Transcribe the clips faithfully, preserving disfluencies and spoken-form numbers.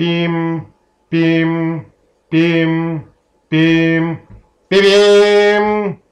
Пим, пим, пим, пим, пим.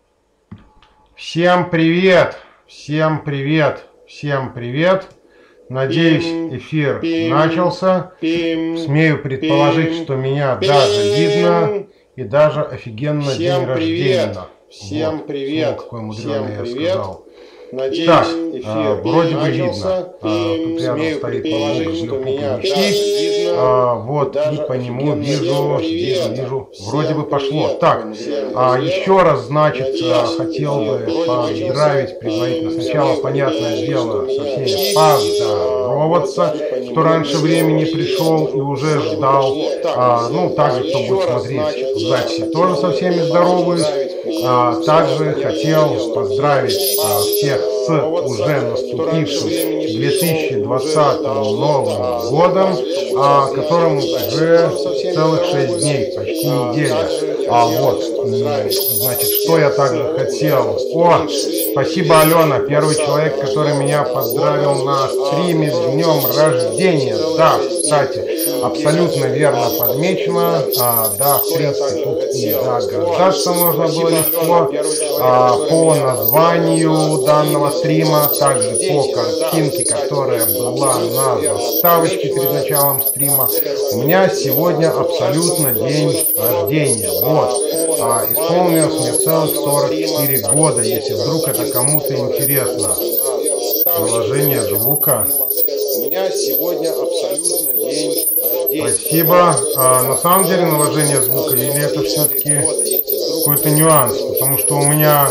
Всем привет, всем привет, всем привет. Надеюсь, эфир начался. Смею предположить, что меня даже видно и даже офигенно день рождения. Всем привет, какой мудреный я сказал. Надеюсь, так, эфир а, вроде бы начался. видно. А, тут рядом стоит полбуга, что меня видно. А, вот, и по нему вижу, вижу, вижу. Вроде бы пошло. Так, а, еще раз, значит, хотел бы поздравить предварительно. Сначала, понятное дело, со всеми поздороваться, кто раньше времени пришел и уже ждал. А, ну, также, кто будет смотреть записи, тоже со всеми здороваюсь. А, также хотел поздравить а, всех с уже наступившим две тысячи двадцатым Новым годом, а, которым уже целых шесть дней, почти неделя. А вот, значит, что я также хотел. О, спасибо, Алена, первый человек, который меня поздравил на стриме с днем рождения. Да, кстати, абсолютно верно подмечено. А, да, в принципе, тут и догадаться можно было легко. А, по названию данного стрима, также по картинке, которая была на заставочке перед началом стрима, у меня сегодня абсолютно день рождения. Вот. А, исполнилось мне целых сорок четыре года, если вдруг это кому-то интересно. Наложение звука. У меня сегодня абсолютно день рождения. Спасибо. А, на самом деле наложение звука или это все-таки какой-то нюанс? Потому что у меня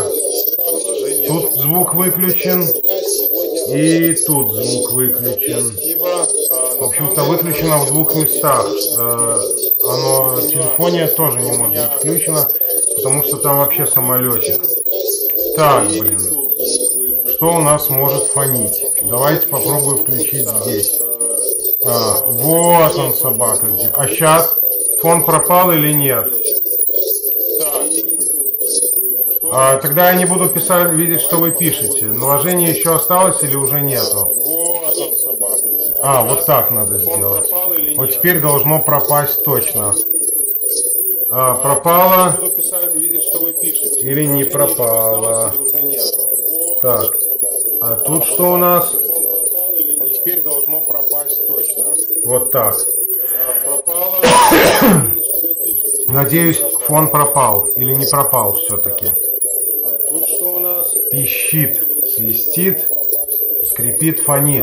тут звук выключен и тут звук выключен. В общем-то, выключено в двух местах. Оно в телефоне тоже не может быть включено, потому что там вообще самолетик. Так, блин. Что у нас может фонить? Давайте попробую включить здесь. А, вот он, собака где. А сейчас фон пропал или нет? А, тогда я не буду писать, видеть, что вы пишете. Наложение еще осталось или уже нету? А, вот так надо сделать. Вот теперь должно пропасть точно. А, пропало или не пропало? Так, а тут что у нас? Вот теперь должно пропасть точно. Вот так. Надеюсь, фон пропал или не пропал все-таки. Тут что у нас? Пищит, свистит, скрипит, фонит.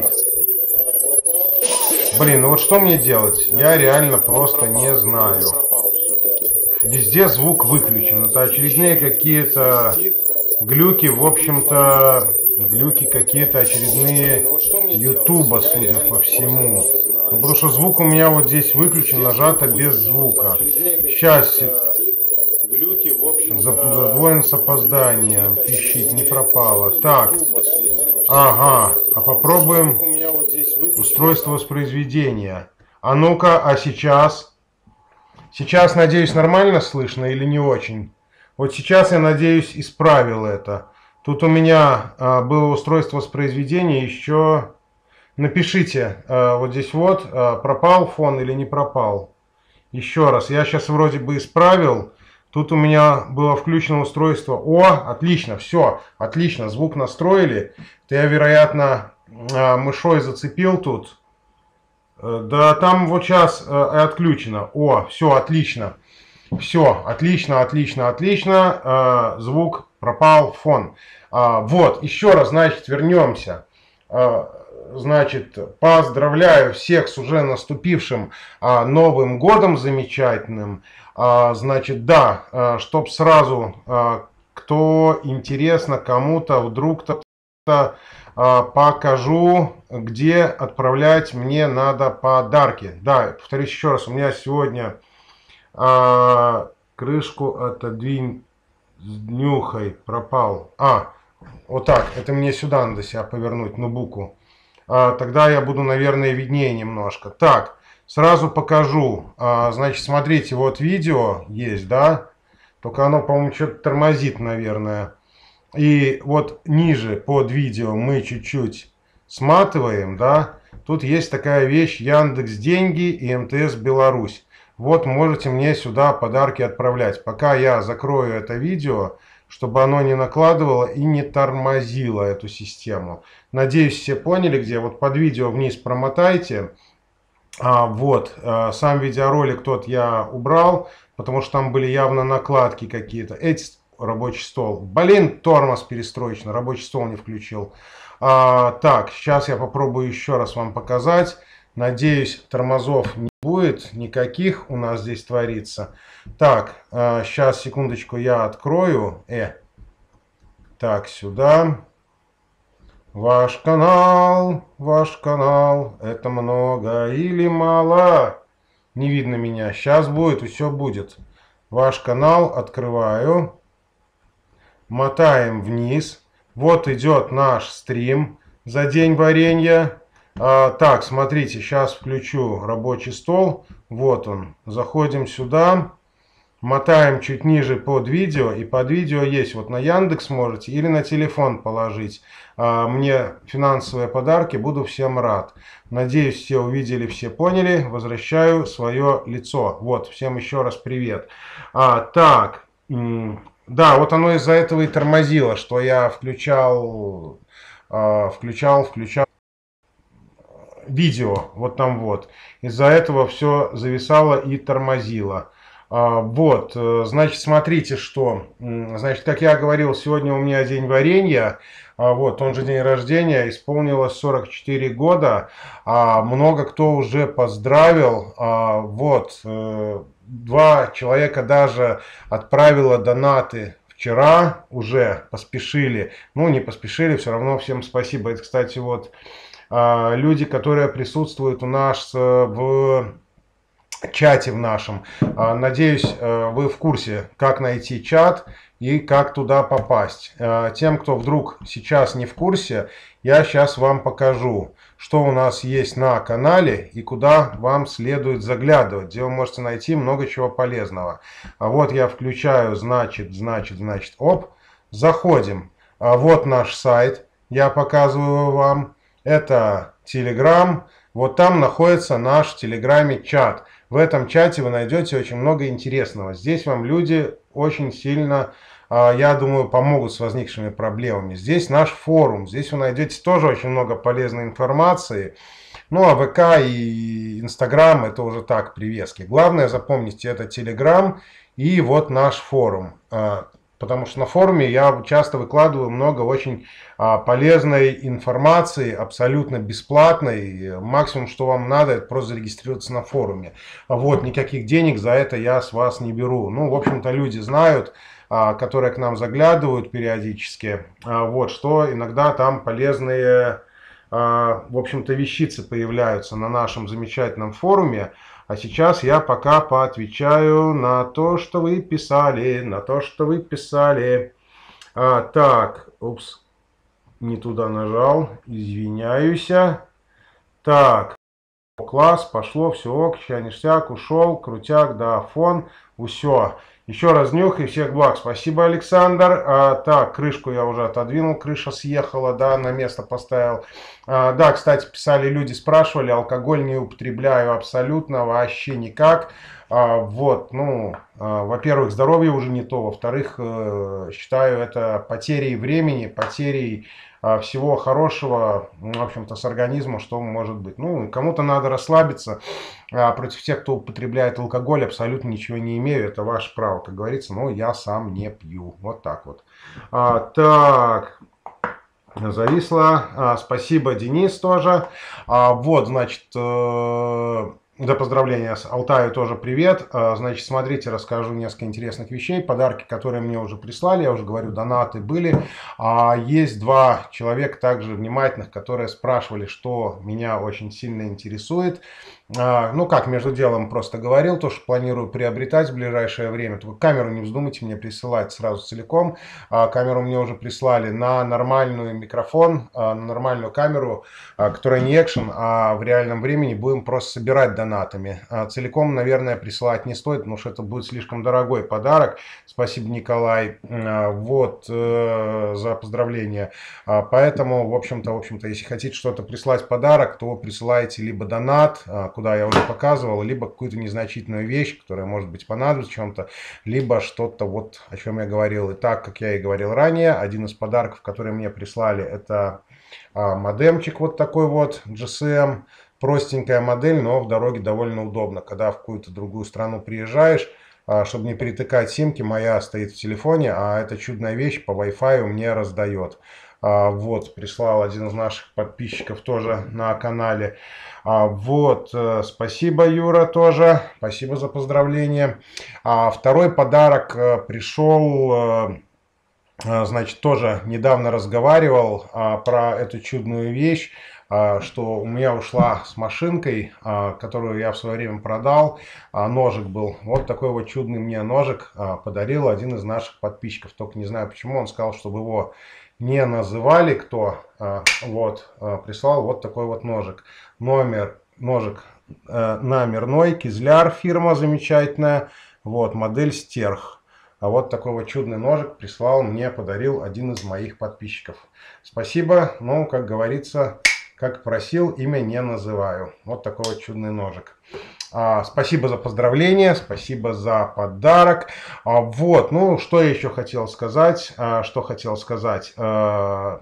Блин, ну вот что мне делать? Я реально просто не знаю. Везде звук выключен. Это очередные какие-то глюки, в общем-то, глюки какие-то очередные ютуба, судя по всему. Ну, потому что звук у меня вот здесь выключен, нажато без звука. Сейчас. Задвоен с опозданием. Пищит, не пропало. Так. Ага. А попробуем устройство воспроизведения. А ну-ка, а сейчас? Сейчас, надеюсь, нормально слышно или не очень? Вот сейчас, я надеюсь, исправил это. Тут у меня а, было устройство воспроизведения еще... Напишите, а, вот здесь вот, а, пропал фон или не пропал. Еще раз, я сейчас вроде бы исправил. Тут у меня было включено устройство. О, отлично, все, отлично, звук настроили. Это я, вероятно, мышой зацепил тут. Да, там вот сейчас отключено. О, все, отлично. Все, отлично, отлично, отлично. Звук пропал, фон. Вот, еще раз, значит, вернемся. Значит, поздравляю всех с уже наступившим Новым годом замечательным. А, значит, да, а, чтоб сразу, а, кто интересно, кому-то, вдруг-то а, покажу, где отправлять мне надо подарки. Да, повторюсь еще раз, у меня сегодня а, крышку отодвинь, нюхай, пропал. А, вот так, это мне сюда надо себя повернуть, на буку. А, тогда я буду, наверное, виднее немножко. Так. Сразу покажу. А, значит, смотрите, вот видео есть, да? Только оно, по-моему, что-то тормозит, наверное. И вот ниже под видео мы чуть-чуть сматываем, да? Тут есть такая вещь Яндекс Деньги и эм тэ эс Беларусь. Вот можете мне сюда подарки отправлять. Пока я закрою это видео, чтобы оно не накладывало и не тормозило эту систему. Надеюсь, все поняли, где. Вот под видео вниз промотайте. А, вот, а, сам видеоролик тот я убрал, потому что там были явно накладки какие-то. Эти рабочий стол. Блин, тормоз перестроечный, рабочий стол не включил. А, так, сейчас я попробую еще раз вам показать. Надеюсь, тормозов не будет никаких у нас здесь творится. Так, а, сейчас, секундочку, я открою. Э. Так, сюда. Ваш канал, ваш канал, это много или мало? Не видно меня. Сейчас будет, и все будет. Ваш канал открываю. Мотаем вниз. Вот идет наш стрим за день варенья. А, так, смотрите, сейчас включу рабочий стол. Вот он. Заходим сюда. Мотаем чуть ниже под видео. И под видео есть. Вот на Яндекс можете или на телефон положить. А, мне финансовые подарки. Буду всем рад. Надеюсь, все увидели, все поняли. Возвращаю свое лицо. Вот, всем еще раз привет. А, так. Да, вот оно из-за этого и тормозило, что я включал, э, включал, включал видео, вот там вот. Из-за этого все зависало и тормозило. А, вот, значит, смотрите, что, значит, как я говорил, сегодня у меня день варенья. А, вот, он же день рождения, исполнилось сорок четыре года. А, много кто уже поздравил. А, вот. Два человека даже отправило донаты вчера, уже поспешили. Ну, не поспешили, все равно всем спасибо. Это, кстати, вот люди, которые присутствуют у нас в чате в нашем. Надеюсь, вы в курсе, как найти чат и как туда попасть. Тем, кто вдруг сейчас не в курсе, я сейчас вам покажу, что у нас есть на канале и куда вам следует заглядывать, где вы можете найти много чего полезного. А вот я включаю, значит, значит, значит, оп, заходим. А вот наш сайт, я показываю вам. Это Telegram. Вот там находится наш в Телеграме чат. В этом чате вы найдете очень много интересного. Здесь вам люди очень сильно, я думаю, помогут с возникшими проблемами. Здесь наш форум. Здесь вы найдете тоже очень много полезной информации. Ну, а ВК и Инстаграм это уже так, привески. Главное, запомните, это Телеграм и вот наш форум. Потому что на форуме я часто выкладываю много очень а, полезной информации, абсолютно бесплатной. Максимум, что вам надо, это просто зарегистрироваться на форуме. Вот, никаких денег за это я с вас не беру. Ну, в общем-то, люди знают, а, которые к нам заглядывают периодически, а, вот, что иногда там полезные, а, в общем-то, вещицы появляются на нашем замечательном форуме. А сейчас я пока поотвечаю на то, что вы писали, на то, что вы писали. А, так, упс, не туда нажал, извиняюсь. Так, класс, пошло, все ок, ща ништяк, ушел, крутяк, да, фон, все. Еще раз нюх и всех благ. Спасибо, Александр. А, так, крышку я уже отодвинул, крыша съехала, да, на место поставил. А, да, кстати, писали люди, спрашивали, алкоголь не употребляю абсолютно, вообще никак. А, вот, ну, а, во-первых, здоровье уже не то, во-вторых, э, считаю это потерей времени, потерей а, всего хорошего, в общем-то, с организмом, что может быть. Ну, кому-то надо расслабиться. А против тех, кто употребляет алкоголь, абсолютно ничего не имею. Это ваше право, как говорится. Но я сам не пью. Вот так вот. А, так. Зависло. А, спасибо, Денис, тоже. А, вот, значит, э до поздравления с Алтаю тоже привет. Значит, смотрите, расскажу несколько интересных вещей. Подарки, которые мне уже прислали, я уже говорю, донаты были. А есть два человека также внимательных, которые спрашивали, что меня очень сильно интересует. А, ну как, между делом просто говорил, то, что планирую приобретать в ближайшее время. Только камеру не вздумайте мне присылать сразу целиком. А, камеру мне уже прислали на нормальный микрофон, а, на нормальную камеру, а, которая не экшен, а в реальном времени будем просто собирать донатами. А, целиком, наверное, присылать не стоит, потому что это будет слишком дорогой подарок. Спасибо, Николай, а, вот, э, за поздравления. А, поэтому, в общем-то, в общем-то, если хотите что-то прислать в подарок, то присылайте либо донат, куда я уже показывал, либо какую-то незначительную вещь, которая может быть понадобится в чем-то, либо что-то вот, о чем я говорил. И так, как я и говорил ранее, один из подарков, которые мне прислали, это а, модемчик вот такой вот, джи эс эм, простенькая модель, но в дороге довольно удобно, когда в какую-то другую страну приезжаешь, а, чтобы не перетыкать симки, моя стоит в телефоне, а эта чудная вещь по Wi-Fi мне раздает. А, вот, прислал один из наших подписчиков тоже на канале. А, вот, спасибо, Юра, тоже. Спасибо за поздравление. А, второй подарок пришел, значит, тоже недавно разговаривал а, про эту чудную вещь, а, что у меня ушла с машинкой, а, которую я в свое время продал. А, ножик был. Вот такой вот чудный мне ножик а, подарил один из наших подписчиков. Только не знаю почему, он сказал, чтобы его не называли кто, вот, прислал вот такой вот ножик. Номер, ножик номерной, Кизляр, фирма замечательная, вот, модель Стерх. А вот такой вот чудный ножик прислал мне, подарил один из моих подписчиков. Спасибо, ну, как говорится, как просил, имя не называю. Вот такой вот чудный ножик. А, спасибо за поздравление, спасибо за подарок. А, вот, ну, что я еще хотел сказать, а, что хотел сказать. А,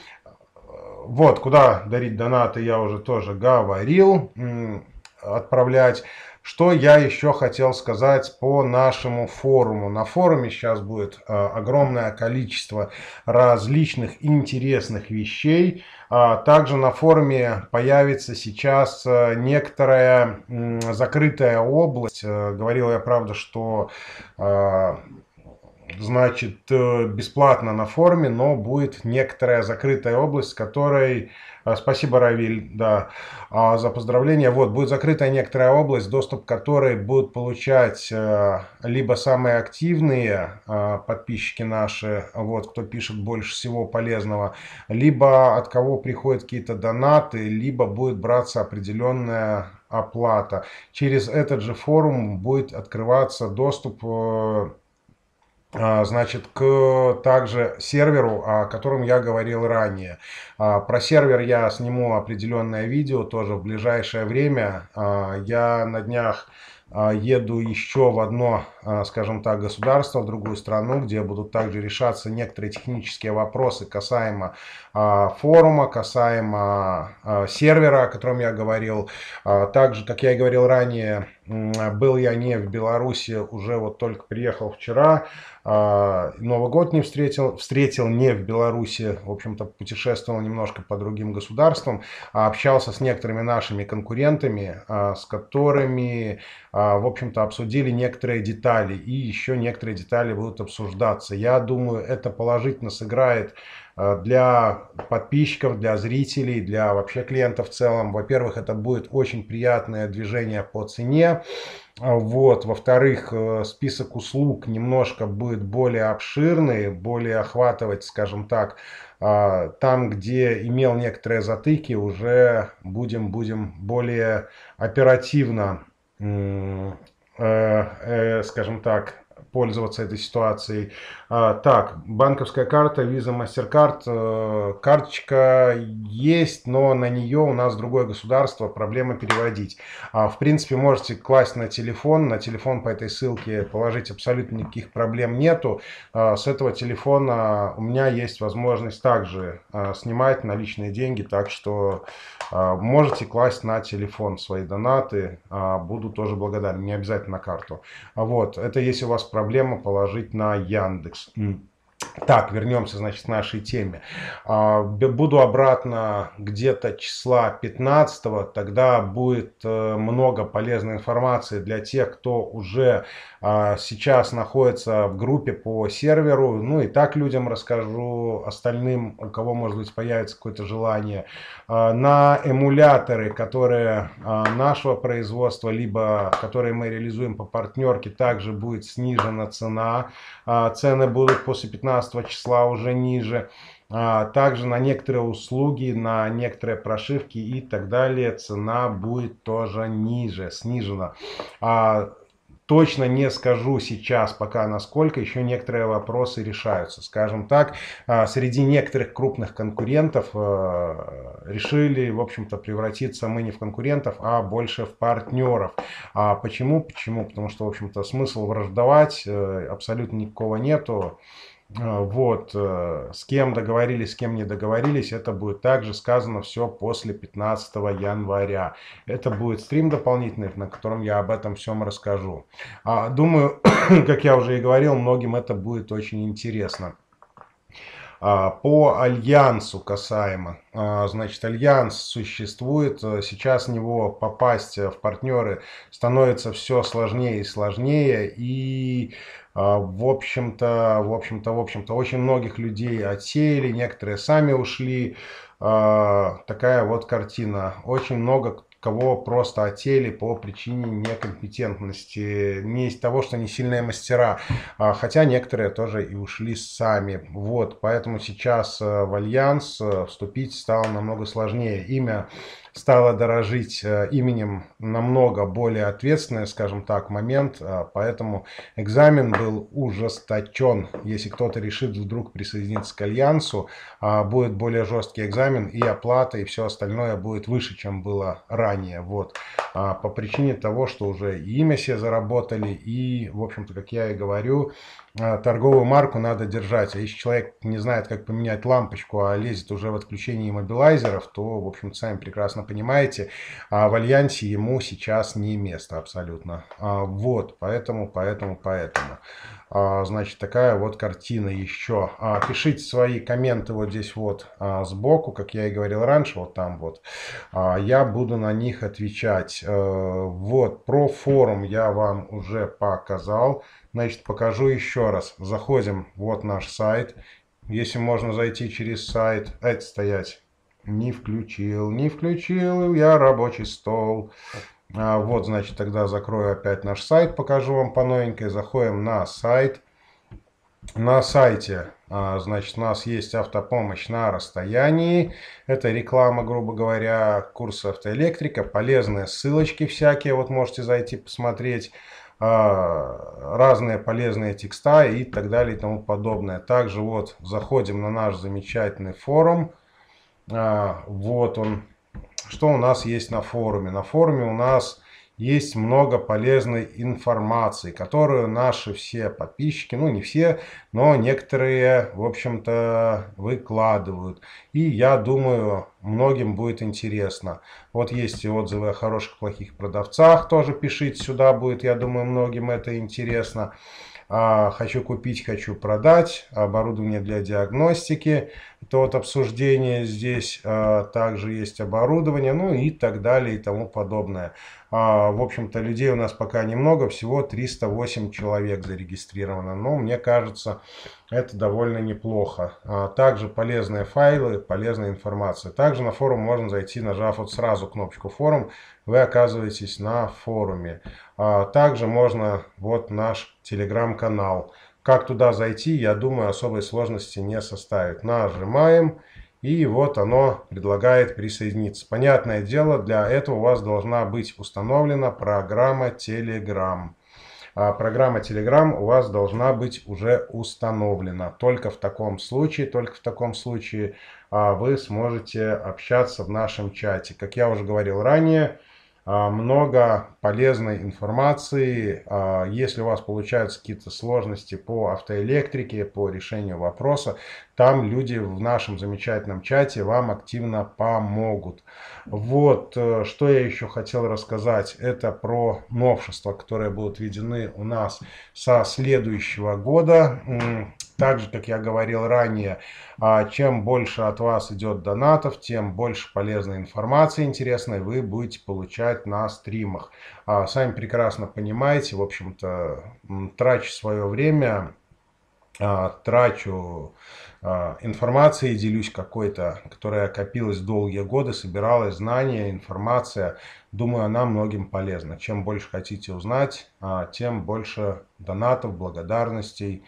вот, куда дарить донаты я уже тоже говорил, отправлять. Что я еще хотел сказать по нашему форуму. На форуме сейчас будет а, огромное количество различных интересных вещей. А, также на форуме появится сейчас а, некоторая м, закрытая область. А, говорил я, правда, что а, значит бесплатно на форуме, но будет некоторая закрытая область, которой... Спасибо, Равиль, да, за поздравления. Вот, будет закрытая некоторая область, доступ к которой будут получать либо самые активные подписчики наши, вот, кто пишет больше всего полезного, либо от кого приходят какие-то донаты, либо будет браться определенная оплата. Через этот же форум будет открываться доступ, значит, к также серверу, о котором я говорил ранее. Про сервер я сниму определенное видео тоже в ближайшее время. Я на днях еду еще в одно, скажем так, государство, в другую страну, где будут также решаться некоторые технические вопросы касаемо форума, касаемо сервера, о котором я говорил. Также, как я и говорил ранее, был я не в Беларуси, уже вот только приехал вчера. Новый год не встретил, встретил не в Беларуси, в общем-то путешествовал немножко по другим государствам, общался с некоторыми нашими конкурентами, с которыми, в общем-то, обсудили некоторые детали, и еще некоторые детали будут обсуждаться. Я думаю, это положительно сыграет для подписчиков, для зрителей, для вообще клиентов в целом. Во-первых, это будет очень приятное движение по цене. Вот. Во-вторых, список услуг немножко будет более обширный, более охватывать, скажем так, там, где имел некоторые затыки, уже будем, будем более оперативно, скажем так, пользоваться этой ситуацией. А, так, банковская карта, Visa, MasterCard, э, карточка есть, но на нее у нас другое государство, проблема переводить. А, в принципе, можете класть на телефон, на телефон по этой ссылке положить, абсолютно никаких проблем нету. А, с этого телефона у меня есть возможность также а, снимать наличные деньги, так что а, можете класть на телефон свои донаты, а, буду тоже благодарен, не обязательно на карту. А вот, это если у вас проблема, положить на Яндекс. Так, вернемся, значит, к нашей теме. Буду обратно где-то числа пятнадцатого, тогда будет много полезной информации для тех, кто уже сейчас находится в группе по серверу. Ну и так людям расскажу, остальным, у кого, может быть, появится какое-то желание. На эмуляторы, которые нашего производства, либо которые мы реализуем по партнерке, также будет снижена цена. Цены будут после пятнадцатого числа уже ниже. Также на некоторые услуги, на некоторые прошивки и так далее цена будет тоже ниже, снижена. Точно не скажу сейчас пока насколько, еще некоторые вопросы решаются. Скажем так, среди некоторых крупных конкурентов решили, в общем-то, превратиться мы не в конкурентов, а больше в партнеров. А почему? Почему? Потому что, в общем-то, смысл враждовать абсолютно никакого нету. Вот, с кем договорились, с кем не договорились, это будет также сказано все после пятнадцатого января. Это будет стрим дополнительный, на котором я об этом всем расскажу. Думаю, как я уже и говорил, многим это будет очень интересно. По альянсу касаемо, значит, альянс существует, сейчас в него попасть в партнеры становится все сложнее и сложнее, и в общем-то, в общем-то, в общем-то, очень многих людей отсеяли, некоторые сами ушли, такая вот картина, очень много кого просто отсеяли по причине некомпетентности, не из того, что они сильные мастера, хотя некоторые тоже и ушли сами. Вот, поэтому сейчас в альянс вступить стало намного сложнее. Имя стало дорожить именем намного более ответственный, скажем так, момент, поэтому экзамен был ужесточен. Если кто-то решит вдруг присоединиться к альянсу, будет более жесткий экзамен, и оплата, и все остальное будет выше, чем было ранее. Вот. По причине того, что уже и имя себе заработали, и, в общем-то, как я и говорю, торговую марку надо держать. А если человек не знает, как поменять лампочку, а лезет уже в отключение иммобилайзеров, то, в общем-то, сами прекрасно понимаете, в альянсе ему сейчас не место абсолютно. Вот, поэтому, поэтому, поэтому. Значит, такая вот картина еще. Пишите свои комменты вот здесь вот сбоку, как я и говорил раньше, вот там вот. Я буду на них отвечать. Вот, про форум я вам уже показал. Значит, покажу еще раз. Заходим, вот наш сайт. Если можно зайти через сайт, это стоять. Не включил, не включил я рабочий стол. А, вот, значит, тогда закрою опять наш сайт, покажу вам по новенькой. Заходим на сайт. На сайте, а, значит, у нас есть автопомощь на расстоянии. Это реклама, грубо говоря, курсы автоэлектрика. Полезные ссылочки всякие, вот можете зайти посмотреть. Разные полезные текста и так далее и тому подобное. Также вот заходим на наш замечательный форум. Вот он. Что у нас есть на форуме? На форуме у нас есть много полезной информации, которую наши все подписчики, ну не все, но некоторые, в общем-то, выкладывают. И я думаю, многим будет интересно. Вот есть и отзывы о хороших, плохих продавцах, тоже пишите сюда, будет, я думаю, многим это интересно. Хочу купить, хочу продать, оборудование для диагностики, это вот обсуждение здесь, также есть оборудование, ну и так далее и тому подобное. В общем-то, людей у нас пока немного, всего триста восемь человек зарегистрировано, но мне кажется, это довольно неплохо. Также полезные файлы, полезная информация. Также на форум можно зайти, нажав вот сразу кнопочку форум, вы оказываетесь на форуме. Также можно, вот наш телеграм-канал. Как туда зайти, я думаю, особой сложности не составит. Нажимаем. И вот оно предлагает присоединиться. Понятное дело, для этого у вас должна быть установлена программа Telegram. А программа Telegram у вас должна быть уже установлена. Только в таком случае, только в таком случае а, вы сможете общаться в нашем чате. Как я уже говорил ранее, много полезной информации. Если у вас получаются какие-то сложности по автоэлектрике, по решению вопроса, там люди в нашем замечательном чате вам активно помогут. Вот, что я еще хотел рассказать, это про новшества, которые будут введены у нас со следующего года. Так же, как я говорил ранее, чем больше от вас идет донатов, тем больше полезной информации интересной вы будете получать на стримах. Сами прекрасно понимаете, в общем-то, трачу свое время, трачу информацией, делюсь какой-то, которая копилась долгие годы, собиралась знания, информация. Думаю, она многим полезна. Чем больше хотите узнать, тем больше донатов, благодарностей.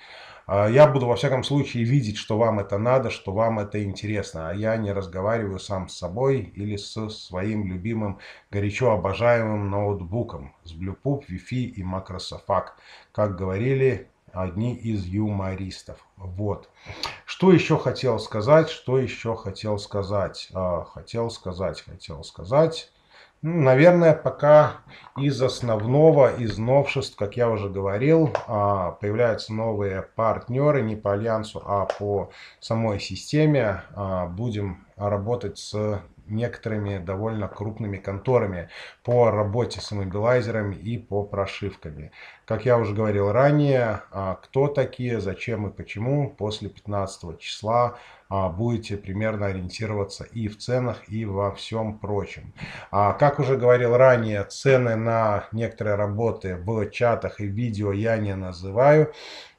Я буду во всяком случае видеть, что вам это надо, что вам это интересно. А я не разговариваю сам с собой или со своим любимым, горячо обожаемым ноутбуком с Bluepub, Wi-Fi и MacroSoft, как говорили одни из юмористов. Вот. Что еще хотел сказать? Что еще хотел сказать? Хотел сказать, хотел сказать. Ну, наверное, пока из основного, из новшеств, как я уже говорил, появляются новые партнеры не по альянсу, а по самой системе. Будем работать с некоторыми довольно крупными конторами по работе с иммобилайзерами и по прошивками. Как я уже говорил ранее, кто такие, зачем и почему, после пятнадцатого числа будете примерно ориентироваться и в ценах, и во всем прочем. Как уже говорил ранее, цены на некоторые работы в чатах и видео я не называю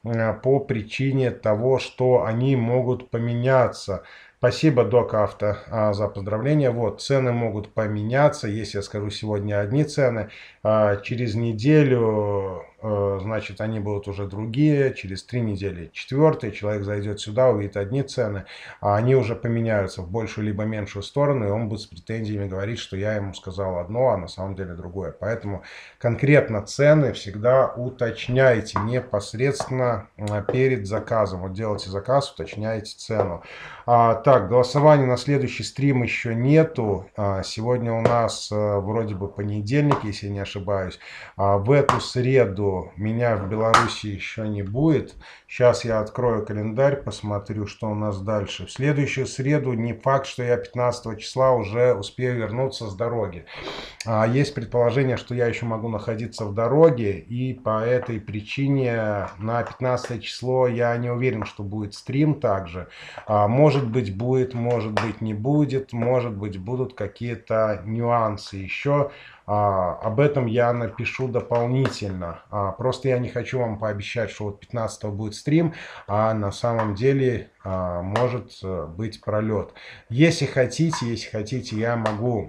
по причине того, что они могут поменяться. Спасибо, Док Авто, за поздравления. Вот, цены могут поменяться. Если я скажу сегодня одни цены, через неделю, значит, они будут уже другие. Через три недели четвертые. Человек зайдет сюда, увидит одни цены, а они уже поменяются в большую либо меньшую сторону, и он будет с претензиями говорить, что я ему сказал одно, а на самом деле другое. Поэтому конкретно цены всегда уточняйте непосредственно перед заказом. Вот делайте заказ, уточняйте цену. А, так, голосования на следующий стрим еще нету. А, сегодня у нас а, вроде бы понедельник, если я не ошибаюсь. А, в эту среду меня в Беларуси еще не будет. Сейчас я открою календарь, посмотрю, что у нас дальше. В следующую среду не факт, что я пятнадцатого числа уже успею вернуться с дороги. А, есть предположение, что я еще могу находиться в дороге, и по этой причине на пятнадцатое число я не уверен, что будет стрим также. А, может Может быть будет, может быть не будет, может быть будут какие-то нюансы еще. А, об этом я напишу дополнительно. А, просто я не хочу вам пообещать, что вот пятнадцатого будет стрим, а на самом деле а, может быть пролет. Если хотите, если хотите, я могу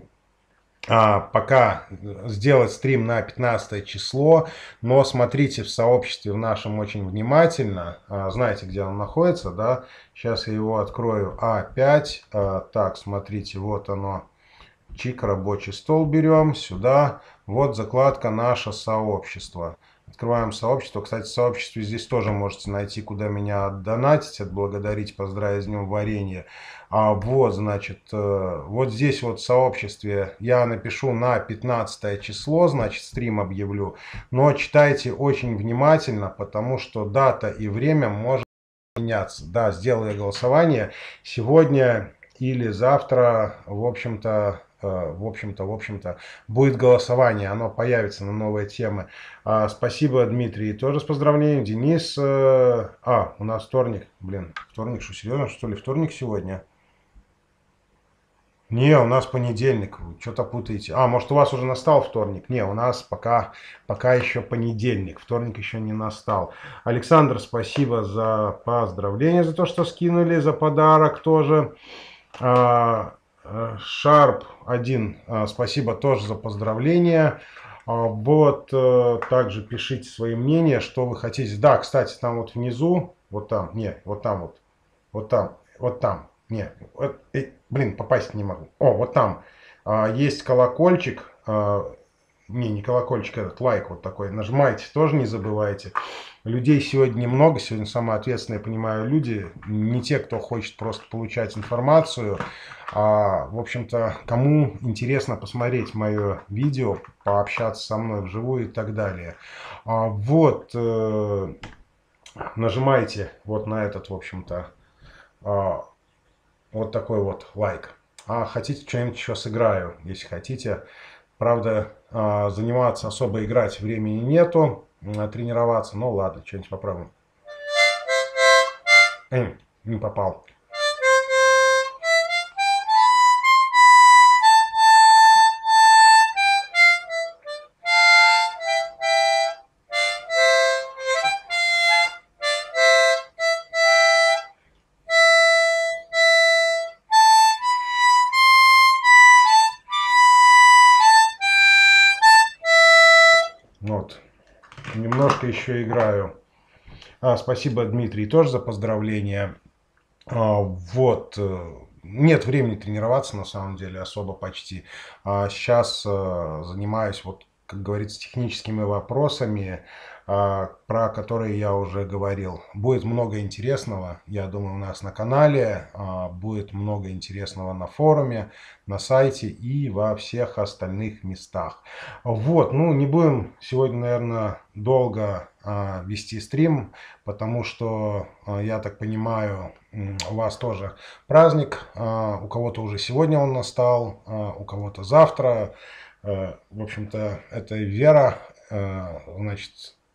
А, пока сделать стрим на пятнадцатое число, но смотрите в сообществе в нашем очень внимательно. А, знаете, где он находится, да? Сейчас я его открою. А пять. А, так, смотрите, вот оно. Чик, рабочий стол берем сюда. Вот закладка «Наше сообщество». Открываем сообщество. Кстати, в сообществе здесь тоже можете найти, куда меня отдонатить, отблагодарить, поздравить с днем варенья. А вот, значит, вот здесь вот в сообществе я напишу на пятнадцатое число, значит, стрим объявлю. Но читайте очень внимательно, потому что дата и время может меняться. Да, сделаю голосование сегодня или завтра, в общем-то, в общем-то, в общем-то, будет голосование, оно появится на новые темы. А, спасибо, Дмитрий, тоже с поздравлением. Денис, а, у нас вторник, блин, вторник, что, серьезно, что ли, вторник сегодня? Не, у нас понедельник, что-то путаете. А, может, у вас уже настал вторник? Не, у нас пока, пока еще понедельник, вторник еще не настал. Александр, спасибо за поздравление, за то, что скинули, за подарок тоже. Шарп один, спасибо тоже за поздравления. Вот, также пишите свои мнения, что вы хотите. Да, кстати, там вот внизу, вот там, не, вот там вот, вот там, вот там, не, вот, э, блин, попасть не могу. О, вот там есть колокольчик, не, не колокольчик, этот лайк вот такой, нажимайте, тоже не забывайте. Людей сегодня немного, сегодня самые ответственные, понимаю, люди, не те, кто хочет просто получать информацию, а, в общем-то, кому интересно посмотреть мое видео, пообщаться со мной вживую и так далее. А, вот, э, нажимайте вот на этот, в общем-то, а, вот такой вот лайк. А хотите, что-нибудь еще сыграю, если хотите. Правда, а, заниматься особо играть времени нету, а, тренироваться. Ну ладно, что-нибудь попробуем. Эй, не попал. Вот, немножко еще играю. А, спасибо, Дмитрий, тоже за поздравления. А, вот, нет времени тренироваться, на самом деле, особо почти. А сейчас а, занимаюсь, вот, как говорится, техническими вопросами, а, про которые я уже говорил. Будет много интересного, я думаю, у нас на канале, а, будет много интересного на форуме, на сайте и во всех остальных местах. Вот, ну, не будем сегодня, наверное, долго а, вести стрим, потому что, а, я так понимаю, у вас тоже праздник, а, у кого-то уже сегодня он настал, а, у кого-то завтра. А, в общем-то, это вера, а, значит,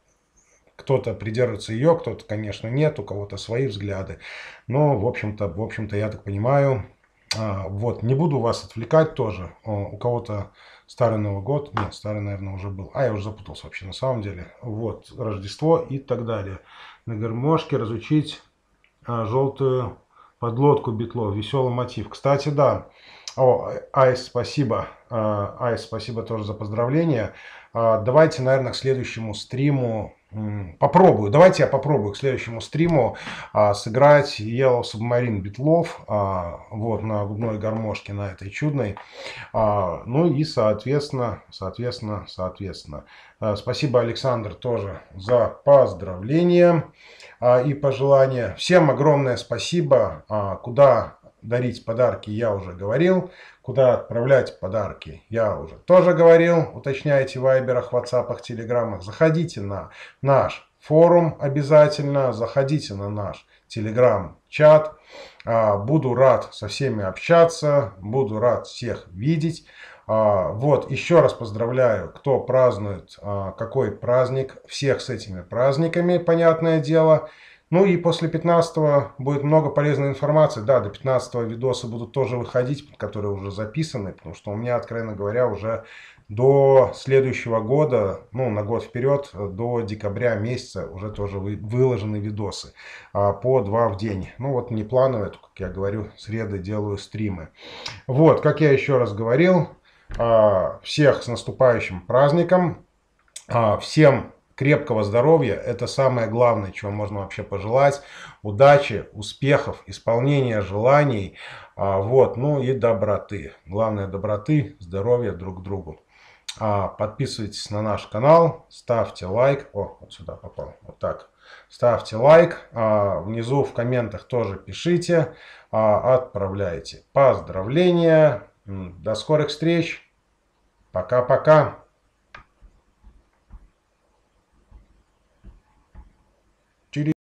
кто-то придерживается ее, кто-то, конечно, нет, у кого-то свои взгляды. Но, в общем-то, в общем-то, я так понимаю, а, вот, не буду вас отвлекать тоже. У кого-то Старый Новый год, нет, Старый, наверное, уже был. А, я уже запутался вообще, на самом деле. Вот, Рождество и так далее. На гармошке разучить а, желтую подлодку Битлов, веселый мотив. Кстати, да. О, Айс, спасибо. А, Айс, спасибо тоже за поздравления. А, давайте, наверное, к следующему стриму попробую. Давайте я попробую к следующему стриму а, сыграть Yellow Submarine Битлов, а, вот, на губной гармошке, на этой чудной. А, ну и, соответственно, соответственно, соответственно. А, спасибо, Александр, тоже за поздравления а, и пожелания. Всем огромное спасибо. А, куда дарить подарки, я уже говорил. Куда отправлять подарки, я уже тоже говорил. Уточняйте в вайберах, ватсапах, телеграммах. Заходите на наш форум обязательно. Заходите на наш телеграм-чат. Буду рад со всеми общаться. Буду рад всех видеть. Вот, еще раз поздравляю, кто празднует какой праздник. Всех с этими праздниками, понятное дело. Ну и после пятнадцатого будет много полезной информации. Да, до пятнадцатого видосы будут тоже выходить, которые уже записаны. Потому что у меня, откровенно говоря, уже до следующего года, ну на год вперед, до декабря месяца уже тоже выложены видосы. По два в день. Ну вот не плановые, как я говорю, среды делаю стримы. Вот, как я еще раз говорил, всех с наступающим праздником. Всем крепкого здоровья, это самое главное, чего можно вообще пожелать. Удачи, успехов, исполнения желаний, вот, ну и доброты. Главное доброты, здоровья друг к другу. Подписывайтесь на наш канал, ставьте лайк. О, вот сюда попал, вот так. Ставьте лайк, внизу в комментах тоже пишите, отправляйте поздравления. До скорых встреч. Пока-пока.